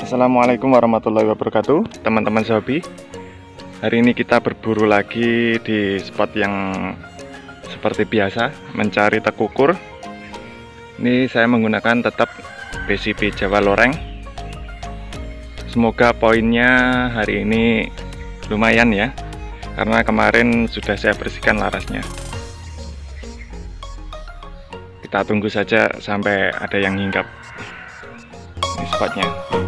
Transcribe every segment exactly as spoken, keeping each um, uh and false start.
Assalamualaikum warahmatullahi wabarakatuh, teman-teman Sobi. Hari ini kita berburu lagi di spot yang seperti biasa, mencari tekukur. Ini saya menggunakan tetap B C B Jawa Loreng. Semoga poinnya hari ini lumayan ya, karena kemarin sudah saya bersihkan larasnya. Kita tunggu saja sampai ada yang hinggap di spotnya.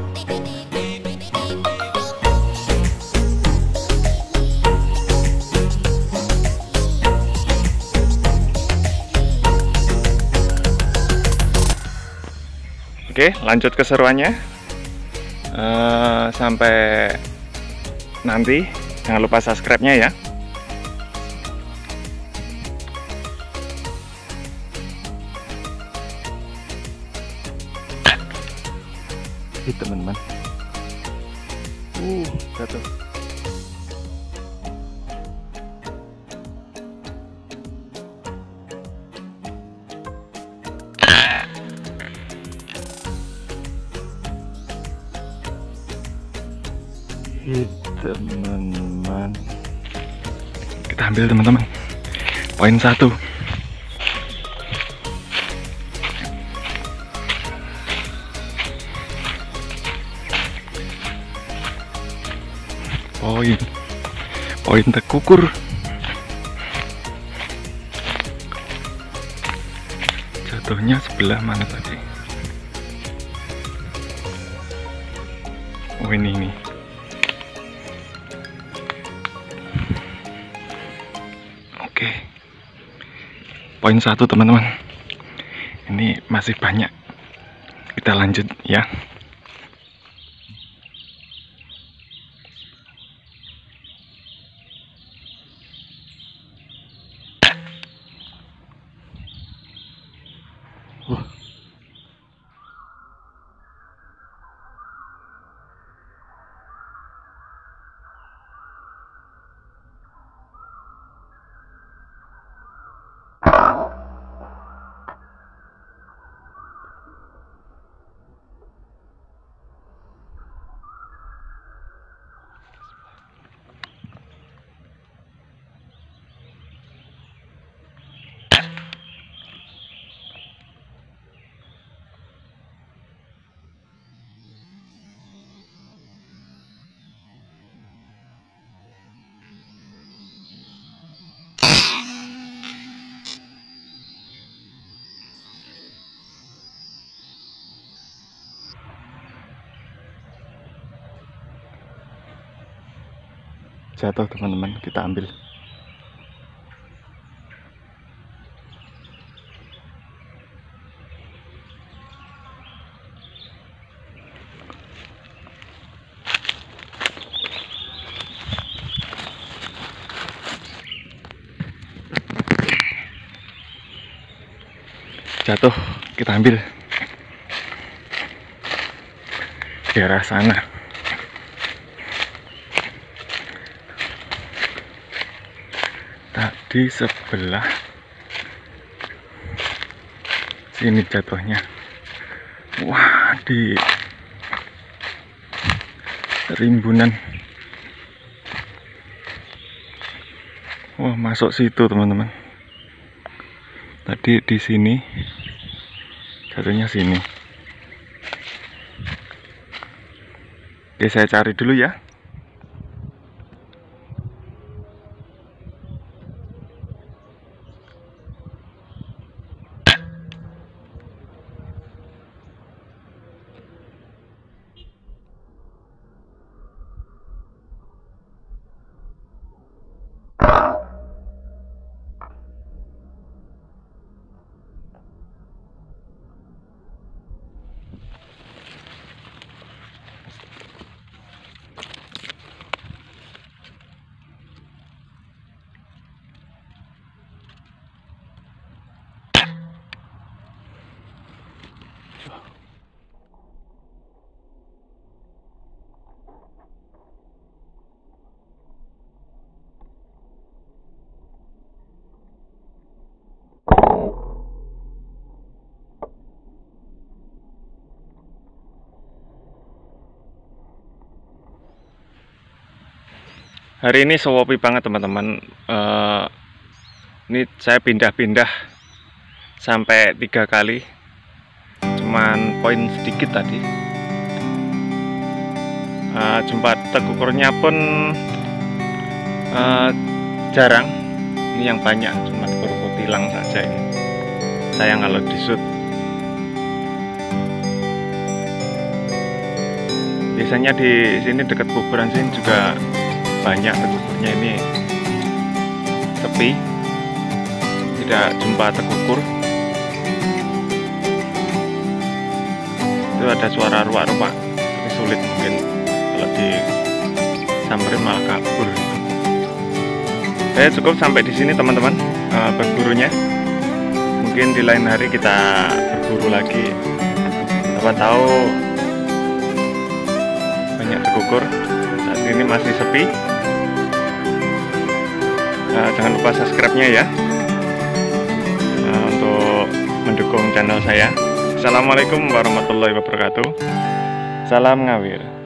Oke, lanjut keseruannya. Uh, sampai nanti, jangan lupa subscribe-nya ya. Ih, teman-teman. Uh, jatuh. Ih, teman-teman. Kita ambil teman-teman. Poin satu. Poin, poin tekukur. Jatuhnya sebelah mana tadi? Oh ini ini. Oke, poin satu teman-teman. Ini masih banyak. Kita lanjut ya. Wah. Jatuh teman-teman, kita ambil. Jatuh, kita ambil. Daerah sana. Di sebelah sini jatuhnya. Wah, di rimbunan. Wah, masuk situ teman-teman. Tadi di sini jatuhnya sini. Oke, saya cari dulu ya. Hari ini sewopi banget teman-teman. Uh, ini saya pindah-pindah sampai tiga kali, cuman poin sedikit tadi. Uh, jumpa tekukurnya pun uh, jarang. Ini yang banyak cuma tekukur kutilang saja ini. Sayang kalau di shoot. Biasanya di sini dekat kuburan sini juga banyak tekukurnya, ini sepi, tidak jumpa tekukur. Itu ada suara ruak-ruak, ini sulit mungkin kalau disamperin malah kabur. Saya cukup sampai di sini teman-teman, uh, berburunya. Mungkin di lain hari kita berburu lagi. Siapa tahu banyak tekukur. Saat ini masih sepi. Nah, jangan lupa subscribe-nya ya, nah, untuk mendukung channel saya. Assalamualaikum warahmatullahi wabarakatuh. Salam ngawir.